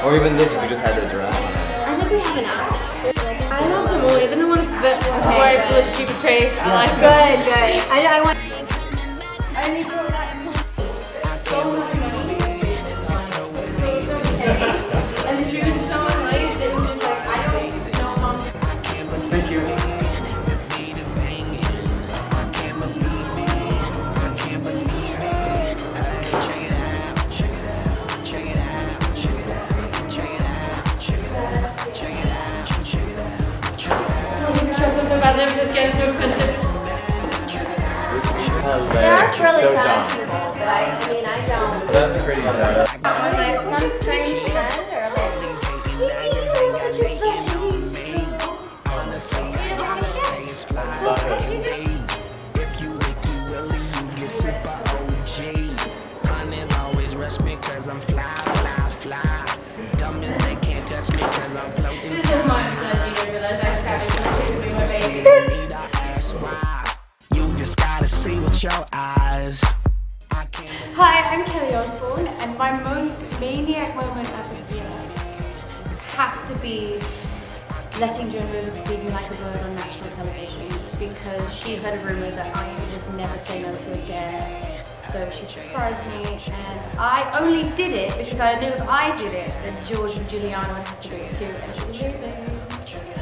Or even this if you just had the dress on it. I think we have an app. I love them all, even the ones that where I pull a stupid face. I like them. Good. I want. I only bought that so much money. And the shoes are so unlike, they were just like, I don't know, Mom. Thank you. I'm just getting so expensive. They are really fashionable, but I mean, I don't. That's pretty bad. Like some strange trend or like. If you Ricky Willie, you get super OG. Honey's always rush me cause I'm fly. Dumb as they can't touch me cause I'm floating. This is my because you don't realize I can't be my baby. You just gotta see with your eyes. Hi, I'm Kelly Osbourne, and my most maniac moment as a viewer has to be letting Joan Rivers feed me like a bird on national television, because she heard a rumour that I would never say no to a dare. So she surprised me, and I only did it because I knew if I did it, then George and Juliana would have to do it too, and it was amazing.